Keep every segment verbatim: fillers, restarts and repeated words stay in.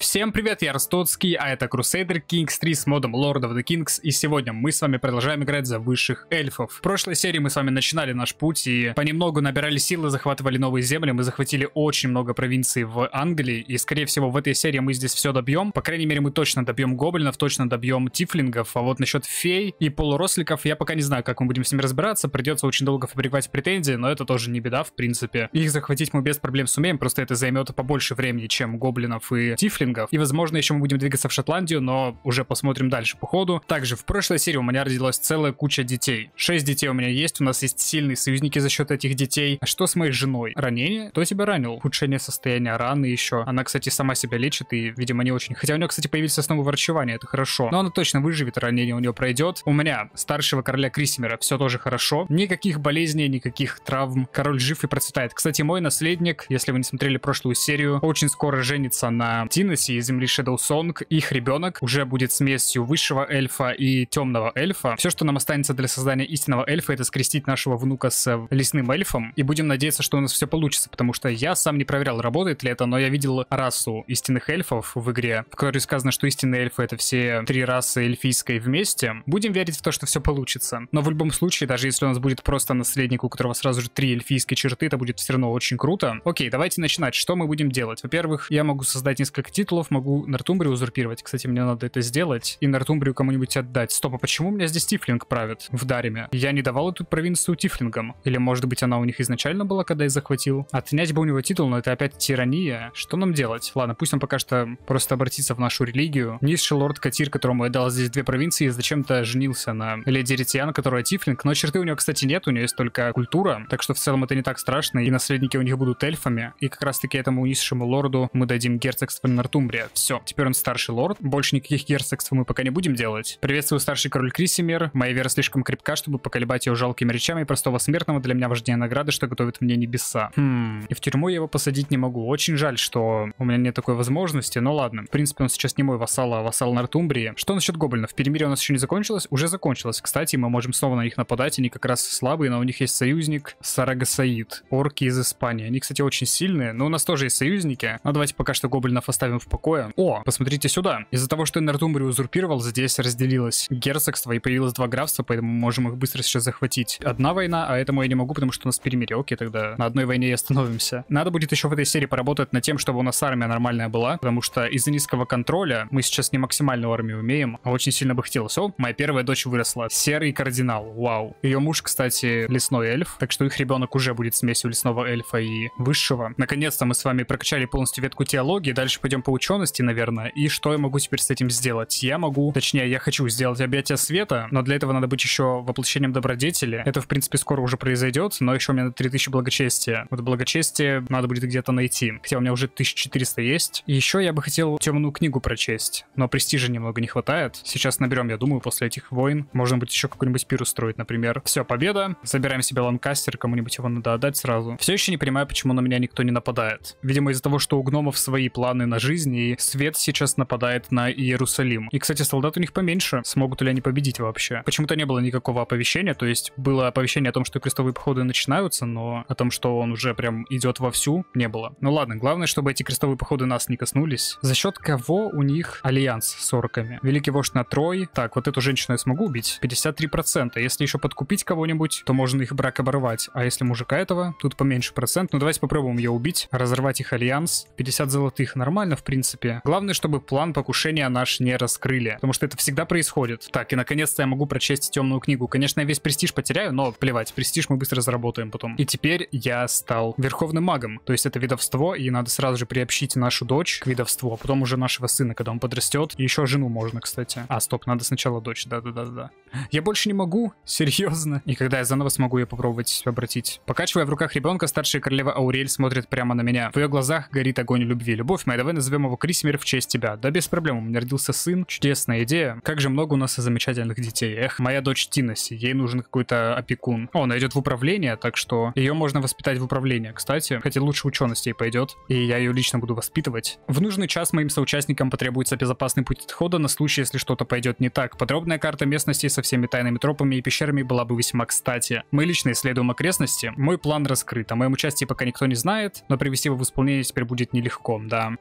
Всем привет, я Ростоцкий, а это Crusader Kings три с модом Lord of the Kings, и сегодня мы с вами продолжаем играть за высших эльфов. В прошлой серии мы с вами начинали наш путь и понемногу набирали силы, захватывали новые земли, мы захватили очень много провинций в Англии, и скорее всего в этой серии мы здесь все добьем. По крайней мере мы точно добьем гоблинов, точно добьем тифлингов, а вот насчет фей и полуросликов я пока не знаю, как мы будем с ними разбираться, придется очень долго фабриковать претензии, но это тоже не беда в принципе. Их захватить мы без проблем сумеем, просто это займет побольше времени, чем гоблинов и тифлингов. И, возможно, еще мы будем двигаться в Шотландию, но уже посмотрим дальше по ходу. Также в прошлой серии у меня родилась целая куча детей. Шесть детей у меня есть, у нас есть сильные союзники за счет этих детей. А что с моей женой? Ранение? Кто тебя ранил? Ухудшение состояния раны еще. Она, кстати, сама себя лечит и, видимо, не очень. Хотя у нее, кстати, появились основы ворчевания, это хорошо. Но она точно выживет, ранение у нее пройдет. У меня старшего короля Крисимера все тоже хорошо. Никаких болезней, никаких травм. Король жив и процветает. Кстати, мой наследник, если вы не смотрели прошлую серию, очень скоро женится на Тиносе из земли Shadowsong. Их ребенок уже будет смесью высшего эльфа и темного эльфа. Все, что нам останется для создания истинного эльфа, это скрестить нашего внука с лесным эльфом. И будем надеяться, что у нас все получится, потому что я сам не проверял, работает ли это, но я видел расу истинных эльфов в игре, в которой сказано, что истинные эльфы — это все три расы эльфийской вместе. Будем верить в то, что все получится. Но в любом случае, даже если у нас будет просто наследник, у которого сразу же три эльфийские черты, это будет все равно очень круто. Окей, давайте начинать. Что мы будем делать? Во-первых, я могу создать несколько титулов, могу Нортумбрию узурпировать. Кстати, мне надо это сделать. И Нортумбрию кому-нибудь отдать. Стоп, а почему у меня здесь тифлинг правит в Дариме? Я не давал эту провинцию тифлингам. Или, может быть, она у них изначально была, когда я захватил? Отнять бы у него титул, но это опять тирания. Что нам делать? Ладно, пусть он пока что просто обратится в нашу религию. Низший лорд Катир, которому я дал здесь две провинции, зачем-то женился на леди Ретиан, которая тифлинг. Но черты у него, кстати, нет, у нее есть только культура. Так что в целом это не так страшно. И наследники у них будут эльфами. И как раз-таки этому низшему лорду мы дадим герцогство Нортумбрия. Все, теперь он старший лорд. Больше никаких герцогств мы пока не будем делать. Приветствую, старший король Крисимер. Моя вера слишком крепка, чтобы поколебать ее жалкими речами простого смертного. Для меня важнее награды, что готовит мне небеса. Хм. И в тюрьму я его посадить не могу. Очень жаль, что у меня нет такой возможности, но ладно. В принципе, он сейчас не мой вассал, а вассал Нортумбрии. Что насчет гоблинов? Перемирие у нас еще не закончилось? Уже закончилось. Кстати, мы можем снова на них нападать. Они как раз слабые, но у них есть союзник Сарагасаид. Орки из Испании. Они, кстати, очень сильные, но у нас тоже есть союзники. Но давайте пока что гоблинов оставим в покое. О, посмотрите сюда. Из-за того, что Нортумбрию узурпировал, здесь разделилось герцогство и появилось два графства, поэтому мы можем их быстро сейчас захватить. Одна война, а этому я не могу, потому что у нас перемирие. Окей, тогда на одной войне и остановимся. Надо будет еще в этой серии поработать над тем, чтобы у нас армия нормальная была, потому что из-за низкого контроля мы сейчас не максимальную армию умеем, а очень сильно бы хотелось. О, моя первая дочь выросла. Серый кардинал. Вау. Ее муж, кстати, лесной эльф, так что их ребенок уже будет смесью лесного эльфа и высшего. Наконец-то мы с вами прокачали полностью ветку теологии, дальше пойдем по учености, наверное. И что я могу теперь с этим сделать? Я могу, точнее, я хочу сделать объятие света, но для этого надо быть еще воплощением добродетели. Это, в принципе, скоро уже произойдет, но еще у меня три тысячи благочестия. Вот благочестие надо будет где-то найти. Хотя у меня уже тысяча четыреста есть. И еще я бы хотел темную книгу прочесть, но престижа немного не хватает. Сейчас наберем, я думаю, после этих войн. Можно будет еще какой-нибудь пир устроить, например. Все, победа. Забираем себе Ланкастер, кому-нибудь его надо отдать сразу. Все еще не понимаю, почему на меня никто не нападает. Видимо, из-за того, что у гномов свои планы на жизнь, и свет сейчас нападает на Иерусалим. И, кстати, солдат у них поменьше. Смогут ли они победить вообще? Почему-то не было никакого оповещения, то есть было оповещение о том, что крестовые походы начинаются, но о том, что он уже прям идет вовсю, не было. Ну ладно, главное, чтобы эти крестовые походы нас не коснулись. За счет кого у них альянс с орками? Великий вождь на Трой. Так, вот эту женщину я смогу убить? пятьдесят три процента. Если еще подкупить кого-нибудь, то можно их брак оборвать. А если мужика этого, тут поменьше процент. Ну давайте попробуем ее убить, разорвать их альянс. пятьдесят золотых. Нормально, в принципе. Главное, чтобы план покушения наш не раскрыли, потому что это всегда происходит. Так, и наконец-то я могу прочесть темную книгу. Конечно, я весь престиж потеряю, но плевать, престиж мы быстро заработаем потом. И теперь я стал верховным магом, то есть это ведовство, и надо сразу же приобщить нашу дочь к ведовству, а потом уже нашего сына, когда он подрастет. И еще жену можно, кстати. А, стоп, надо сначала дочь, да-да-да-да. Я больше не могу, серьезно. И когда я заново смогу ее попробовать обратить. Покачивая в руках ребенка, старшая королева Аурель смотрит прямо на меня. В ее глазах горит огонь любви. Любовь моя, давай назовем его Крисимер в честь тебя. Да без проблем, у меня родился сын. Чудесная идея. Как же много у нас замечательных детей. Эх, моя дочь Тиноси, ей нужен какой-то опекун. О, она идет в управление, так что ее можно воспитать в управление, кстати. Хотя лучше ученость ей пойдет, и я ее лично буду воспитывать. В нужный час моим соучастникам потребуется безопасный путь отхода на случай, если что-то пойдет не так. Подробная карта местности со всеми тайными тропами и пещерами была бы весьма кстати. Мы лично исследуем окрестности. Мой план раскрыт. О моем участии пока никто не знает, но привести его в исполнение теперь будет нелегко, да. Как обычно.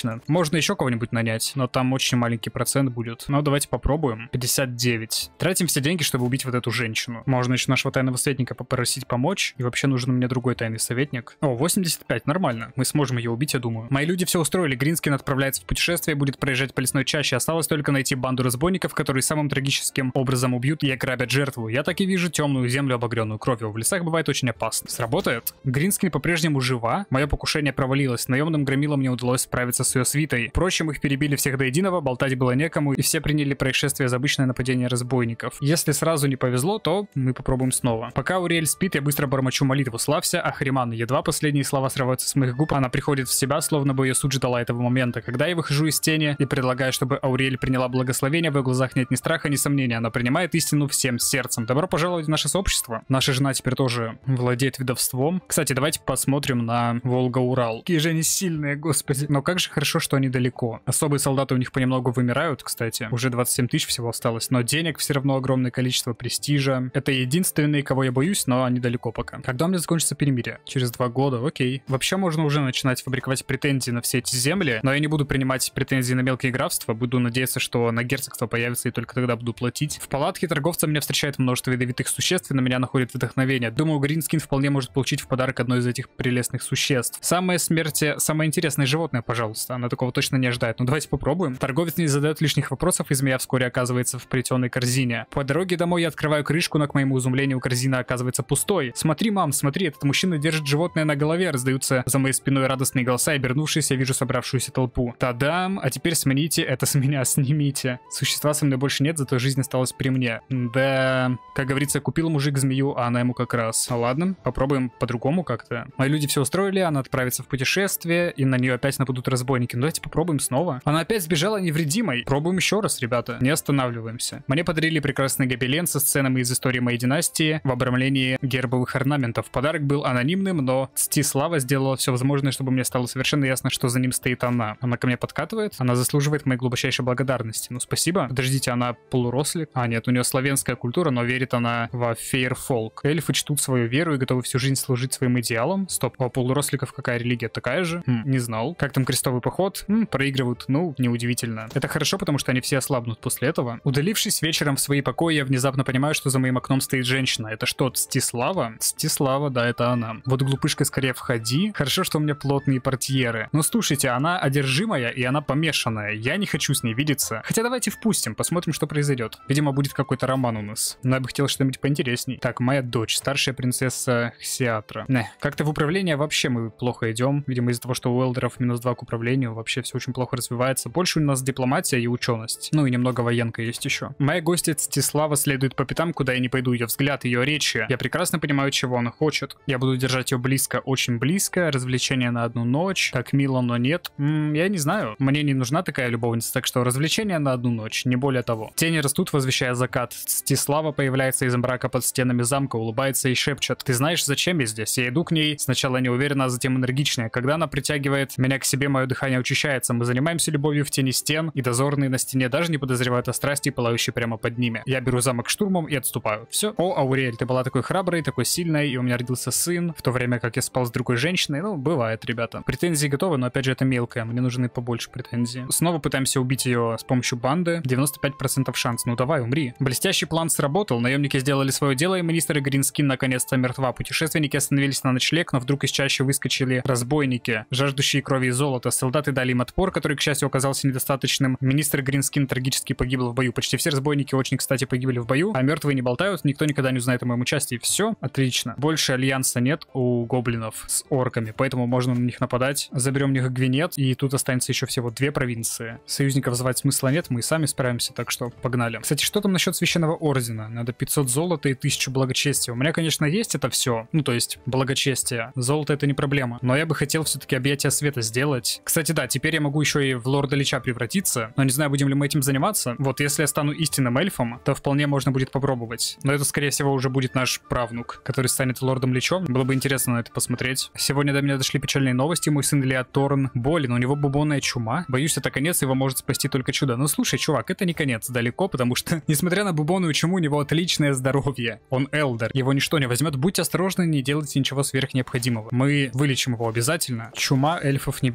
отлично. Можно еще кого-нибудь нанять, но там очень маленький процент будет. Но давайте попробуем. пятьдесят девять. Тратим все деньги, чтобы убить вот эту женщину. Можно еще нашего тайного советника попросить помочь. И вообще нужен мне другой тайный советник. О, восемьдесят пять, нормально. Мы сможем ее убить, я думаю. Мои люди все устроили. Гринскин отправляется в путешествие, будет проезжать по лесной чаще. Осталось только найти банду разбойников, которые самым трагическим образом убьют и ограбят жертву. Я так и вижу темную землю, обогренную кровью. В лесах бывает очень опасно. Сработает? Гринскин по-прежнему жива. Мое покушение провалилось. Наемным громилам мне удалось справиться с ее свитой. Впрочем, их перебили всех до единого, болтать было некому, и все приняли происшествие за обычное нападение разбойников. Если сразу не повезло, то мы попробуем снова. Пока Аурель спит, я быстро бормочу молитву. Славься, Ахриман. Едва последние слова срываются с моих губ, она приходит в себя, словно бы ее суть ждала этого момента. Когда я выхожу из тени и предлагаю, чтобы Аурель приняла благословение, в ее глазах нет ни страха, ни сомнения. Она принимает истину всем сердцем. Добро пожаловать в наше сообщество. Наша жена теперь тоже владеет ведовством. Кстати, давайте посмотрим на Волга-Урал. Какие же они сильные, господи. Но как же хорошо, что они далеко. Особые солдаты у них понемногу вымирают, кстати. Уже двадцать семь тысяч всего осталось. Но денег все равно огромное количество, престижа. Это единственные, кого я боюсь, но они далеко пока. Когда у меня закончится перемирие? Через два года, окей. Вообще можно уже начинать фабриковать претензии на все эти земли, но я не буду принимать претензии на мелкие графства. Буду надеяться, что на герцогство появится, и только тогда буду платить. В палатке торговца меня встречает множество ядовитых существ, и на меня находит вдохновение. Думаю, Гринскин вполне может получить в подарок одно из этих прелестных существ. Самое смерти, самое интересное животное, пожалуйста. Она такого точно не ожидает. Ну давайте попробуем. Торговец не задает лишних вопросов, и змея вскоре оказывается в плетеной корзине. По дороге домой я открываю крышку, но к моему изумлению корзина оказывается пустой. Смотри, мам, смотри, этот мужчина держит животное на голове. Раздаются за моей спиной радостные голоса, и обернувшись, я вижу собравшуюся толпу. Та-дам! А теперь смените это с меня, снимите. Существа со мной больше нет, зато жизнь осталась при мне. Да, как говорится, купил мужик змею, а она ему как раз. Ладно, попробуем по-другому как-то. Мои люди все устроили, она отправится в путешествие, и на нее опять нападут разбойники. Ну давайте попробуем снова. Она опять сбежала невредимой. Пробуем еще раз, ребята. Не останавливаемся. Мне подарили прекрасный гобелен со сценами из истории моей династии в обрамлении гербовых орнаментов. Подарок был анонимным, но Стислава сделала все возможное, чтобы мне стало совершенно ясно, что за ним стоит она. Она ко мне подкатывает, она заслуживает моей глубочайшей благодарности. Ну спасибо. Подождите, она полурослик? А нет, у нее славянская культура, но верит она во фейерфолк. Эльфы чтут свою веру и готовы всю жизнь служить своим идеалам. Стоп, а у полуросликов какая религия? Такая же? Хм, не знал. Как там крестовый поход? Хм, проигрывают. Ну, неудивительно. Это хорошо, потому что они все ослабнут после этого. Удалившись вечером в свои покои, я внезапно понимаю, что за моим окном стоит женщина. Это что, Стислава? Стислава, да, это она. Вот глупышка, скорее входи. Хорошо, что у меня плотные портьеры. Но слушайте, она одержимая и она помешанная. Я не хочу с ней видеться. Хотя давайте впустим, посмотрим, что произойдет. Видимо, будет какой-то роман у нас. Но я бы хотел что-нибудь поинтересней. Так, моя дочь, старшая принцесса Хсиатра. Не, как-то в управление вообще мы плохо идем. Видимо, из-за того, что у элдеров минус два к управлению, вообще все очень плохо развивается. Больше у нас дипломатия и ученость. Ну и немного военка есть еще. Моя гостья Стислава следует по пятам, куда я не пойду. Ее взгляд, ее речи. Я прекрасно понимаю, чего она хочет. Я буду держать ее близко, очень близко. Развлечения на одну ночь. Так мило, но нет. М-м, я не знаю. Мне не нужна такая любовница, так что развлечения на одну ночь, не более того. Тени растут, возвещая закат. Стислава появляется из мрака под стенами замка, улыбается и шепчет: ты знаешь, зачем я здесь? Я иду к ней, сначала неуверенно, а затем энергичнее. Когда она притягивает меня к себе, мое дыхание учащается. Мы занимаемся любовью в тени стен, и дозорные на стене даже не подозревают о страсти, пылающей прямо под ними. Я беру замок штурмом и отступаю. Все. О, Аурель, ты была такой храброй, такой сильной, и у меня родился сын, в то время как я спал с другой женщиной. Ну, бывает, ребята. Претензии готовы, но опять же это мелкое, мне нужны побольше претензий. Снова пытаемся убить ее с помощью банды. девяносто пять процентов шанс. Ну давай, умри. Блестящий план сработал, наемники сделали свое дело, и министр Гринскин наконец-то мертва. Путешественники остановились на ночлег, но вдруг из чаще выскочили разбойники, жаждущие крови и золота. Солдаты дали им отпор, который, к счастью, оказался недостаточным. Министр Гринскин трагически погибл в бою. Почти все разбойники очень, кстати, погибли в бою, а мертвые не болтают, никто никогда не узнает о моем участии. Все, отлично. Больше альянса нет у гоблинов с орками, поэтому можно на них нападать. Заберем у них Гвинет, и тут останется еще всего две провинции. Союзников звать смысла нет, мы и сами справимся, так что погнали. Кстати, что там насчет священного ордена? Надо пятьсот золота и тысячу благочестия. У меня, конечно, есть это все, ну то есть благочестие. Золото это не проблема, но я бы хотел все-таки объятие света сделать. Кстати, да, теперь я могу еще и в лорда Лича превратиться, но не знаю, будем ли мы этим заниматься. Вот, если я стану истинным эльфом, то вполне можно будет попробовать. Но это, скорее всего, уже будет наш правнук, который станет лордом Личом. Было бы интересно на это посмотреть. Сегодня до меня дошли печальные новости. Мой сын Леот Торн болен, у него бубонная чума. Боюсь, это конец, его может спасти только чудо. Ну слушай, чувак, это не конец далеко, потому что, несмотря на бубонную чуму, у него отличное здоровье. Он элдер, его ничто не возьмет. Будьте осторожны, не делайте ничего сверхнеобходимого. Мы вылечим его обязательно. Чума эльфов не берет.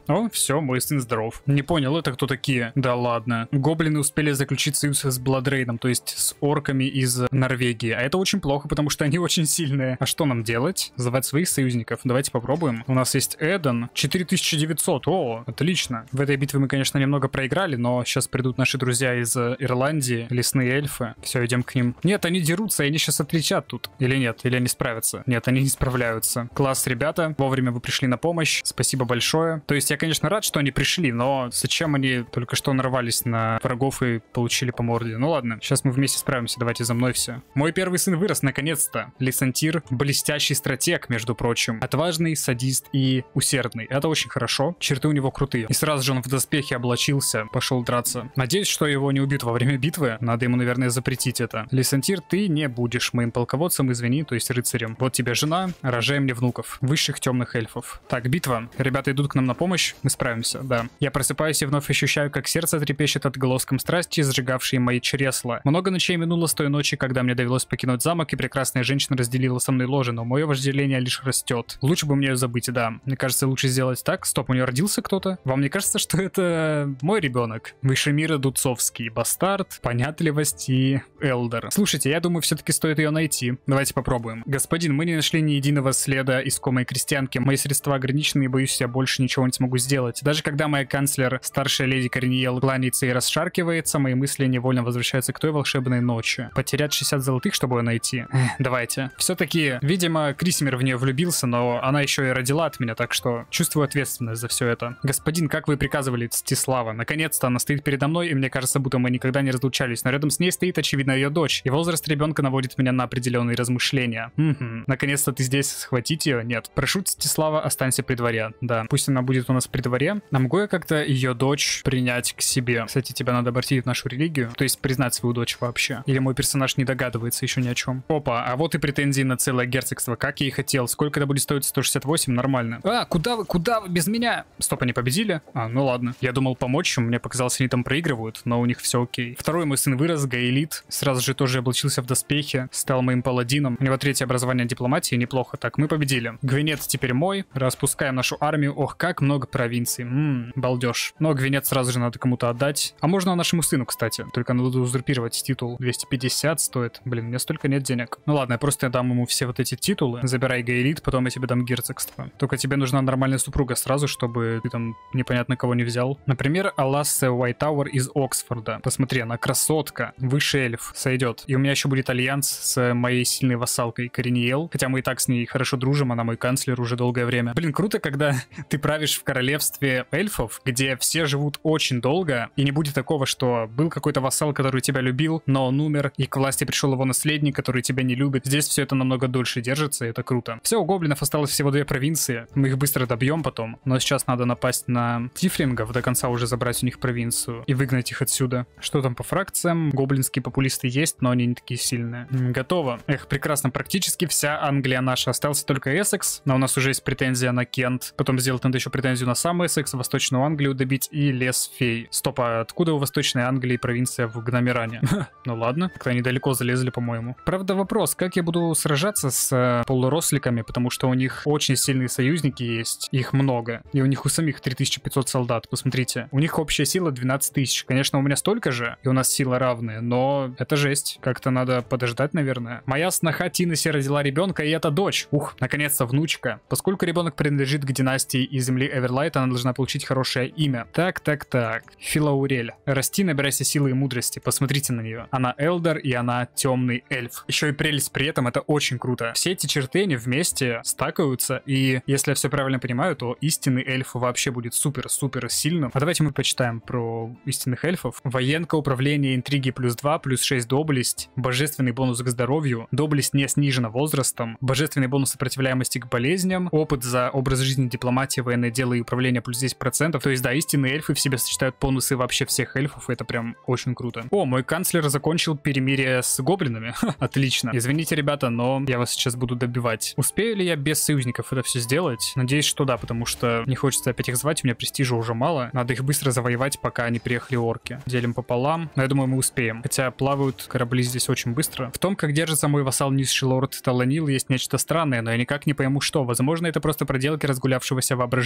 О, все, мой сын здоров. Не понял, это кто такие? Да ладно. Гоблины успели заключить союз с Бладрейном, то есть с орками из Норвегии. А это очень плохо, потому что они очень сильные. А что нам делать? Звать своих союзников. Давайте попробуем. У нас есть Эден. четыре тысячи девятьсот. О, отлично. В этой битве мы, конечно, немного проиграли, но сейчас придут наши друзья из Ирландии, лесные эльфы. Все, идем к ним. Нет, они дерутся, и они сейчас отличат тут. Или нет? Или они справятся? Нет, они не справляются. Класс, ребята. Вовремя вы пришли на помощь. Спасибо большое. То есть я, конечно, рад, что они пришли, но зачем они только что нарвались на врагов и получили по морде? Ну ладно, сейчас мы вместе справимся. Давайте за мной все. Мой первый сын вырос наконец-то. Лисантир — блестящий стратег, между прочим. Отважный, садист и усердный. Это очень хорошо. Черты у него крутые. И сразу же он в доспехе облачился, пошел драться. Надеюсь, что его не убьют во время битвы. Надо ему, наверное, запретить это. Лисантир, ты не будешь моим полководцем, извини, то есть рыцарем. Вот тебе жена, рожай мне внуков. Высших темных эльфов. Так, битва. Ребята идут к нам на помощь. Мы справимся, да. Я просыпаюсь и вновь ощущаю, как сердце трепещет отголоском страсти, сжигавшей мои чресла. Много ночей минуло с той ночи, когда мне довелось покинуть замок, и прекрасная женщина разделила со мной ложе, но мое вожделение лишь растет. Лучше бы мне ее забыть, да. Мне кажется, лучше сделать так. Стоп, у нее родился кто-то? Вам не кажется, что это мой ребенок? Выше мира Дудцовский. Бастард, понятливость и элдер. Слушайте, я думаю, все-таки стоит ее найти. Давайте попробуем. Господин, мы не нашли ни единого следа искомой крестьянки. Мои средства ограничены, и боюсь, я больше ничего не смогу сделать. Даже когда моя канцлер, старшая леди Корниел, кланяется и расшаркивается, мои мысли невольно возвращаются к той волшебной ночи. Потерять шестьдесят золотых, чтобы ее найти. Эх, давайте. Все-таки, видимо, Крисимир в нее влюбился, но она еще и родила от меня, так что чувствую ответственность за все это. Господин, как вы приказывали, Стислава? Наконец-то она стоит передо мной, и мне кажется, будто мы никогда не разлучались, но рядом с ней стоит, очевидно, ее дочь. И возраст ребенка наводит меня на определенные размышления. Угу. Наконец-то ты здесь, схватить ее? Нет. Прошу, Стислава, останься при дворе. Да. Пусть она будет у нас при дворе. А могу я как-то ее дочь принять к себе? Кстати, тебя надо обратить в нашу религию, то есть признать свою дочь вообще. Или мой персонаж не догадывается еще ни о чем. Опа, а вот и претензии на целое герцогство. Как я и хотел. Сколько это будет стоить? сто шестьдесят восемь? Нормально. А, куда вы, куда вы без меня? Стоп, они победили? А, ну ладно. Я думал помочь им, мне показалось, они там проигрывают, но у них все окей. Второй мой сын вырос, Гаэлит. Сразу же тоже облачился в доспехи, стал моим паладином. У него третье образование дипломатии, неплохо. Так, мы победили. Гвинет теперь мой. Распускаем нашу армию. Ох, как много провинций. Ммм, балдеж. Но Гвинет сразу же надо кому-то отдать. А можно нашему сыну, кстати. Только надо узурпировать титул. двести пятьдесят стоит. Блин, у меня столько нет денег. Ну ладно, я просто дам ему все вот эти титулы. Забирай Гаэлит, потом я тебе дам герцогство. Только тебе нужна нормальная супруга сразу, чтобы ты там непонятно кого не взял. Например, Аласса Уайтауэр из Оксфорда. Посмотри, она красотка. Высший эльф. Сойдет. И у меня еще будет альянс с моей сильной вассалкой Корниел. Хотя мы и так с ней хорошо дружим, она мой канцлер уже долгое время. Блин, круто, когда ты правишь в королевстве эльфов, где все живут очень долго, и не будет такого, что был какой-то вассал, который тебя любил, но он умер, и к власти пришел его наследник, который тебя не любит. Здесь все это намного дольше держится, и это круто. Все, у гоблинов осталось всего две провинции. Мы их быстро добьем потом, но сейчас надо напасть на тифлингов, до конца уже забрать у них провинцию и выгнать их отсюда. Что там по фракциям? Гоблинские популисты есть, но они не такие сильные. Готово. Эх, прекрасно. Практически вся Англия наша. Остался только Эссекс, но у нас уже есть претензия на Кент. Потом сделать надо еще претензию на сам Эссекс, Восточную Англию добить и Лес Фей. Стоп, а откуда у Восточной Англии провинция в Гномеране? Ну ладно, как-то они далеко залезли, по-моему. Правда, вопрос, как я буду сражаться с полуросликами, потому что у них очень сильные союзники есть, их много. И у них у самих три тысячи пятьсот солдат, посмотрите. У них общая сила двенадцать тысяч. Конечно, у меня столько же, и у нас сила равная, но это жесть. Как-то надо подождать, наверное. Моя сноха Тинеси родила ребенка, и это дочь. Ух, наконец-то внучка. Поскольку ребенок принадлежит к династии из земли Эверлайт, она должна получить хорошее имя. Так, так, так. Филаурель. Расти, набирайся силы и мудрости. Посмотрите на нее. Она элдер, и она темный эльф. Еще и прелесть при этом, это очень круто. Все эти черты, они вместе стакаются, и если я все правильно понимаю, то истинный эльф вообще будет супер-супер сильным. А давайте мы почитаем про истинных эльфов. Военка, управление, интриги плюс два, плюс шесть доблесть, божественный бонус к здоровью, доблесть не снижена возрастом, божественный бонус сопротивляемости к болезням, опыт за образ жизни, дипломатия, военное дело и управление плюс десять процентов. То есть, да, истинные эльфы в себе сочетают бонусы вообще всех эльфов, и это прям очень круто. О, мой канцлер закончил перемирие с гоблинами. Ха, отлично. Извините, ребята, но я вас сейчас буду добивать. Успею ли я без союзников это все сделать? Надеюсь, что да, потому что не хочется опять их звать, у меня престижа уже мало. Надо их быстро завоевать, пока не приехали орки. Делим пополам, но я думаю, мы успеем. Хотя плавают корабли здесь очень быстро. В том, как держится мой вассал низший лорд Таланил, есть нечто странное, но я никак не пойму, что. Возможно, это просто проделки разгулявшегося воображения, но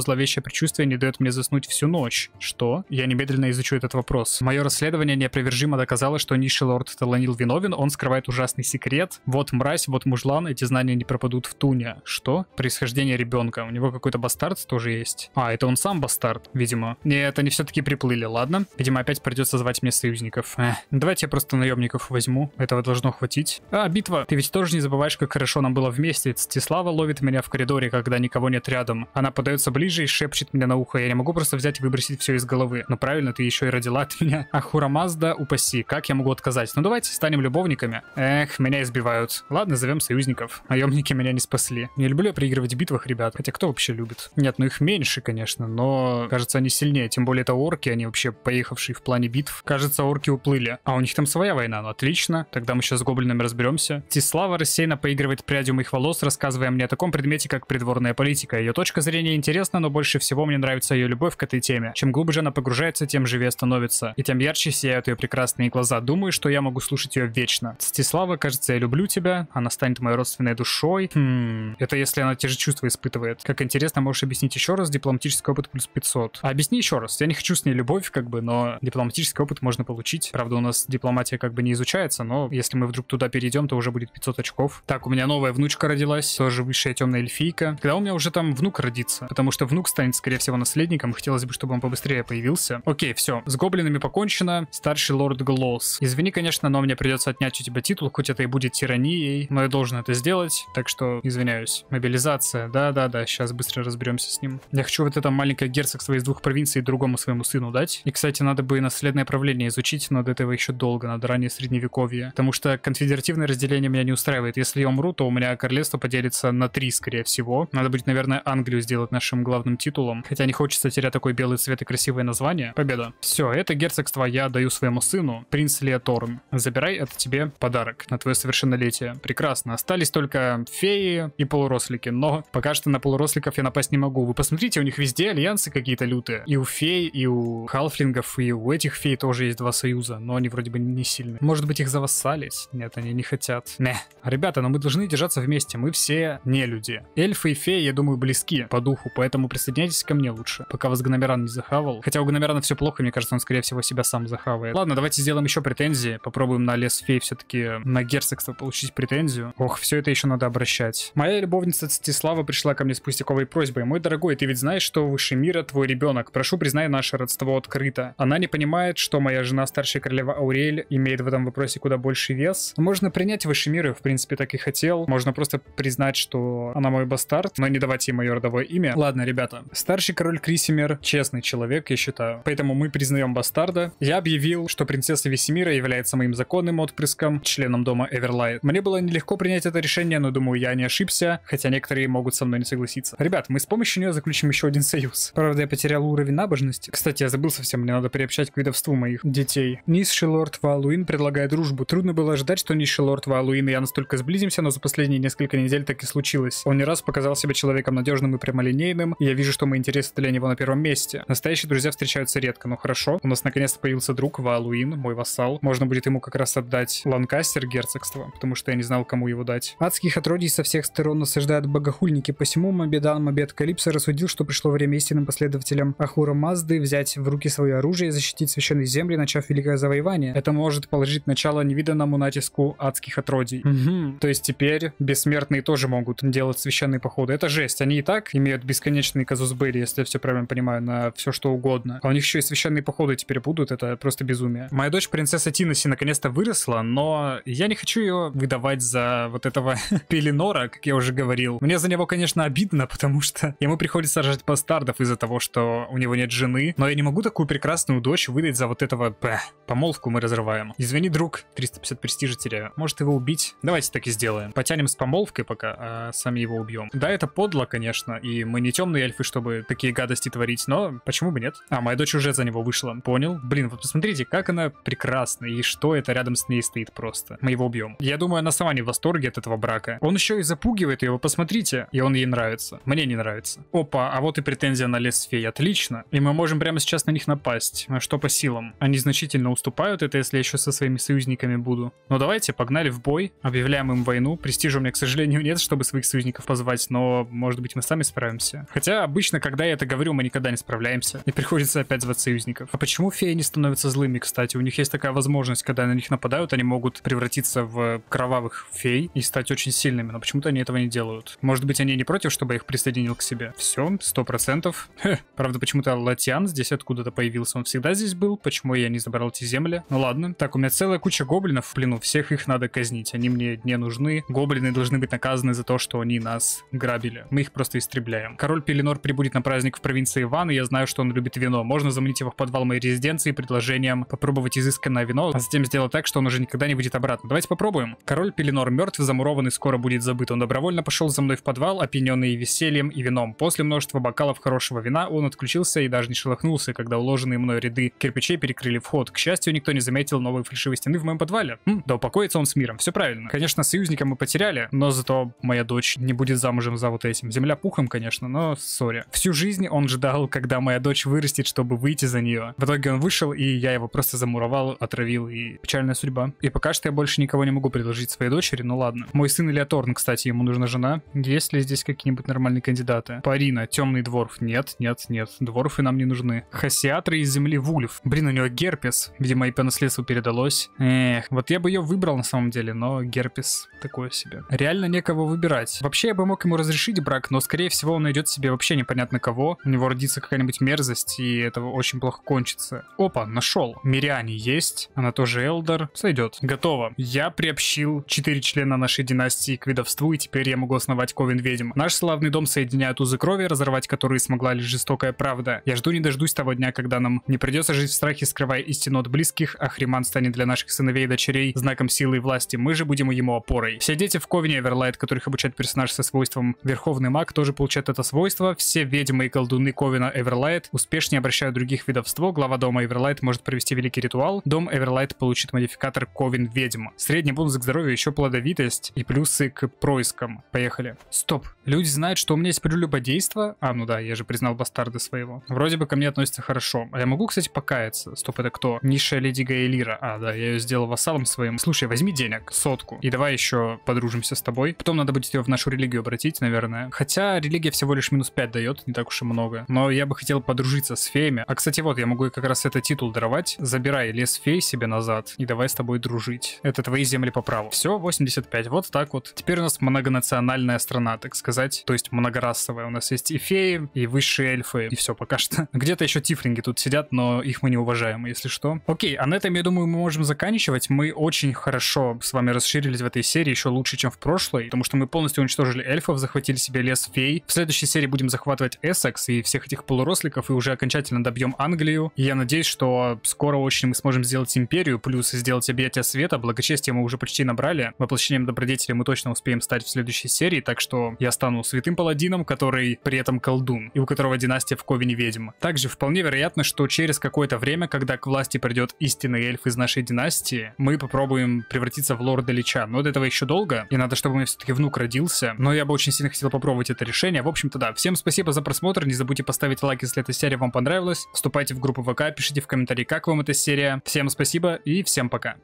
зловещее предчувствие не дает мне заснуть всю ночь. Что? Я немедленно изучу этот вопрос. Мое расследование неопровержимо доказало, что низший лорд Таланил виновен, он скрывает ужасный секрет. Вот мразь, вот мужлан, эти знания не пропадут в туне. Что? Происхождение ребенка. У него какой-то бастард тоже есть. А, это он сам бастард, видимо. Нет, они все-таки приплыли, ладно. Видимо, опять придется звать мне союзников. Эх. Давайте я просто наемников возьму. Этого должно хватить. А, битва. Ты ведь тоже не забываешь, как хорошо нам было вместе. Цтислава ловит меня в коридоре, когда никого нет рядом. Она подается ближе и шепчет мне на ухо. Я не могу просто взять и выбросить все из головы. Но правильно, ты еще и родила от меня. Ахура Мазда, упаси. Как я могу отказать? Ну давайте станем любовниками. Эх, меня избивают. Ладно, зовем союзников. Наемники меня не спасли. Не люблю я проигрывать в битвах, ребят. Хотя кто вообще любит? Нет, ну их меньше, конечно, но кажется, они сильнее. Тем более это орки, они вообще поехавшие в плане битв. Кажется, орки уплыли. А у них там своя война. Ну отлично. Тогда мы сейчас с гоблинами разберемся. Цтислава рассеянно поигрывает прядью моих волос, рассказывая мне о таком предмете, как придворная политика. Ее точка зрения интересна, но больше всего мне нравится ее любовь к этой теме. Чем глубже она погружается, тем живее становится. И тем ярче сияют ее прекрасные глаза. Думаю, что я могу слушать ее вечно. Цтислава, кажется, я люблю тебя. Она станет моей родственной душой. Хм, это если она те же чувства испытывает. Как интересно, можешь объяснить еще раз? Дипломатический опыт плюс пятьсот. А объясни еще раз. Я не хочу с ней любовь, как бы, но дипломатический опыт можно получить. Правда, у нас дипломатия как бы не изучается, но если мы вдруг туда перейдем, то уже будет пятьсот очков. Так, у меня новая внучка родилась, тоже высшая темная эльфийка. Когда у меня уже там внук родится? Потому что внук станет, скорее всего, наследником. Хотелось бы, чтобы он побыстрее появился. Окей, все. С гоблинами покончено. Старший лорд Глосс. Извини, конечно, но мне придется отнять у тебя титул, хоть это и будет тиранией, но я должен это сделать, так что извиняюсь. Мобилизация. Да-да-да, сейчас быстро разберемся с ним. Я хочу вот это маленькое герцогство из двух провинций другому своему сыну дать. И, кстати, надо бы наследное правление изучить, но до этого еще долго, надо ранее средневековье. Потому что конфедеративное разделение меня не устраивает. Если я умру, то у меня королевство поделится на три, скорее всего. Надо будет, наверное, Англию сделать нашим главным титулом. Хотя не хочется терять такой белый цвет и красивое название. Победа. Все, это герцогство я даю своему сыну, принц Леоторн. Забирай, это тебе подарок на твое совершеннолетие. Прекрасно. Остались только феи и полурослики, но пока что на полуросликов я напасть не могу. Вы посмотрите, у них везде альянсы какие-то лютые. И у фей, и у халфлингов, и у этих фей тоже есть два союза, но они вроде бы не сильны. Может быть, их завассалить? Нет, они не хотят. Не. Ребята, но мы должны держаться вместе, мы все не люди. Эльфы и феи, я думаю, близки по духу, поэтому присоединяйтесь ко мне лучше, пока вас Гномеран не захавал. Хотя у Гномерана все плохо, мне кажется, он, скорее всего, себя сам захавает. Ладно, давайте сделаем еще претензии. Попробуем на лес фей все-таки на герцогство получить претензию. Ох, все это еще надо обращать. Моя любовница Цтислава пришла ко мне с пустяковой просьбой. Мой дорогой, ты ведь знаешь, что выше мира твой ребенок. Прошу, признай наше родство открыто. Она не понимает, что моя жена, старшая королева Аурель, имеет в этом вопросе куда больше вес. Можно принять выше мира, в принципе, так и хотел. Можно просто признать, что она мой бастард, но не давать ей мое родовое имя. Ладно, ребята. Старший король Крисимер честный человек, я считаю. Поэтому мы признаем бастарда. Я объявил, что принцесса Весемира является моим законным отпрыском, членом дома Эверлайт. Мне было нелегко принять это решение, но думаю, я не ошибся, хотя некоторые могут со мной не согласиться. Ребят, мы с помощью нее заключим еще один союз. Правда, я потерял уровень набожности. Кстати, я забыл совсем, мне надо приобщать к видовству моих детей. Низший лорд Ваалуин предлагает дружбу. Трудно было ожидать, что низший лорд Ваалуин и я настолько сблизимся, но за последние несколько недель так и случилось. Он не раз показал себя человеком надежным и прямолинейным, и я вижу, что мои интересы для него на первом месте. Настоящие друзья встречаются редко, но хорошо. У нас наконец-то появился друг Ваалуин, мой вассал. Можно будет ему как раз отдать Ланкастер герцогство, потому что я не знал, кому его дать. Адских отродий со всех сторон насаждают богохульники, посему Мобедан Мобед Калипсо рассудил, что пришло время истинным последователям Ахура Мазды взять в руки свое оружие и защитить священные земли, начав великое завоевание. Это может положить начало невиданному натиску адских отродий. Угу. То есть теперь бессмертные тоже могут делать священные походы. Это жесть. Они и так имеют бесконечный казус белли, если я все правильно понимаю, на все что угодно. А у них еще и священные походы теперь будут. Это просто безумие. Моя дочь, принцесса Тинаси, наконец-то выросла, но я не хочу ее выдавать за вот этого Пеленора, как я уже говорил. Мне за него, конечно, обидно, потому что ему приходится рожать бастардов из-за того, что у него нет жены. Но я не могу такую прекрасную дочь выдать за вот этого... Б. Помолвку мы разрываем. Извини, друг, триста пятьдесят престижа теряю. Может его убить? Давайте так и сделаем. Потянем с помолвкой пока, а сами его убьем. Да, это подло, конечно, и мы не темные эльфы, чтобы такие гадости творить, но почему бы нет? А, моя дочь уже за него вышла, понял? Блин, вот посмотрите, как она прекрасна, и что это рядом с ней стоит просто. Мы его убьем. Я думаю, она сама не в восторге от этого брака. Он еще и запугивает ее, вы посмотрите, и он ей нравится. Мне не нравится. Опа, а вот и претензия на лес фей, отлично. И мы можем прямо сейчас на них напасть. А что по силам? Они значительно уступают, это если я еще со своими союзниками буду. Ну давайте, погнали в бой, объявляем им войну. Престижа у меня, к сожалению, нет, чтобы своих союзников позвать, но, может быть, мы сами справимся. Хотя Хотя обычно, когда я это говорю, мы никогда не справляемся. И приходится опять звать союзников. А почему феи не становятся злыми, кстати? У них есть такая возможность, когда на них нападают, они могут превратиться в кровавых фей и стать очень сильными. Но почему-то они этого не делают. Может быть, они не против, чтобы я их присоединил к себе? Все, сто процентов. Правда, почему-то Латиан здесь откуда-то появился. Он всегда здесь был. Почему я не забрал эти земли? Ну ладно. Так, у меня целая куча гоблинов в плену. Всех их надо казнить. Они мне не нужны. Гоблины должны быть наказаны за то, что они нас грабили. Мы их просто истребляем. Король Пеленор прибудет на праздник в провинции Иван, и я знаю, что он любит вино. Можно заманить его в подвал моей резиденции предложением попробовать изысканное вино, а затем сделать так, что он уже никогда не выйдет обратно. Давайте попробуем. Король Пеленор мертв, замурован и скоро будет забыт. Он добровольно пошел за мной в подвал, опьяненный весельем и вином. После множества бокалов хорошего вина он отключился и даже не шелохнулся, когда уложенные мной ряды кирпичей перекрыли вход. К счастью, никто не заметил новой фальшивой стены в моем подвале. М, да упокоится он с миром. Все правильно. Конечно, союзника мы потеряли, но зато моя дочь не будет замужем за вот этим. Земля пухом, конечно, но сори. Всю жизнь он ждал, когда моя дочь вырастет, чтобы выйти за нее. В итоге он вышел, и я его просто замуровал, отравил, и печальная судьба. И пока что я больше никого не могу предложить своей дочери, ну ладно. Мой сын Элеаторн, кстати, ему нужна жена. Есть ли здесь какие-нибудь нормальные кандидаты? Парина, темный дворф. Нет, нет, нет. Дворфы нам не нужны. Хасиатры из земли Вульф. Блин, у него герпес. Видимо, и по наследству передалось. Эх, вот я бы ее выбрал на самом деле, но герпес такое себе. Реально некого выбирать. Вообще я бы мог ему разрешить брак, но скорее всего он найдет себе вообще непонятно кого. У него родится какая-нибудь мерзость, и это очень плохо кончится. Опа, нашел. Миряне есть. Она тоже Элдор. Сойдет. Готово. Я приобщил четыре члена нашей династии к ведовству, и теперь я могу основать Ковен Ведьм. Наш славный дом соединяют узы крови, разорвать которые смогла лишь жестокая правда. Я жду не дождусь того дня, когда нам не придется жить в страхе, скрывая истину от близких, а Хриман станет для наших сыновей и дочерей знаком силы и власти. Мы же будем ему опорой. Все дети в Ковене Эверлайт, которых обучает персонаж со свойством Верховный Маг, тоже получают это свойство. Все ведьмы и колдуны Ковена Эверлайт успешнее обращают других ведовство. Глава дома Эверлайт может провести великий ритуал. Дом Эверлайт получит модификатор Ковен Ведьм. Средний бонус к здоровью, еще плодовитость и плюсы к проискам. Поехали. Стоп. Люди знают, что у меня есть прелюбодейство? А, ну да, я же признал бастарда своего. Вроде бы ко мне относятся хорошо. А я могу, кстати, покаяться? Стоп, это кто? Низшая леди Гаэлира. А, да, я ее сделал вассалом своим. Слушай, возьми денег, сотку. И давай еще подружимся с тобой. Потом надо будет ее в нашу религию обратить, наверное. Хотя религия всего лишь минус пять дает, не так уж и много. Но я бы хотел подружиться с феями. А, кстати, вот, я могу ей как раз этот титул даровать. Забирай лес фей себе назад и давай с тобой дружить. Это твои земли по праву. Все, восемьдесят пять. Вот так вот. Теперь у нас многонациональная страна, так сказать. То есть многорасовая. У нас есть и феи, и высшие эльфы, и все пока что. Где-то еще тифлинги тут сидят, но их мы не уважаем, если что. Окей, а на этом, я думаю, мы можем заканчивать. Мы очень хорошо с вами расширились в этой серии, еще лучше, чем в прошлой, потому что мы полностью уничтожили эльфов, захватили себе лес фей. В следующей серии будем захватывать Эссекс и всех этих полуросликов, и уже окончательно добьем Англию. И я надеюсь, что скоро очень мы сможем сделать империю, плюс сделать объятие света. Благочестие мы уже почти набрали. Воплощением добродетели мы точно успеем стать в следующей серии, так что я стану святым паладином, который при этом колдун, и у которого династия в Ковене ведьм. Также вполне вероятно, что через какое-то время, когда к власти придет истинный эльф из нашей династии, мы попробуем превратиться в лорда Лича. Но до этого еще долго, и надо, чтобы у меня все-таки внук родился. Но я бы очень сильно хотел попробовать это решение. В общем-то, да. Всем спасибо за просмотр. Не забудьте поставить лайк, если эта серия вам понравилась. Вступайте в группу ВК, пишите в комментарии, как вам эта серия. Всем спасибо и всем пока.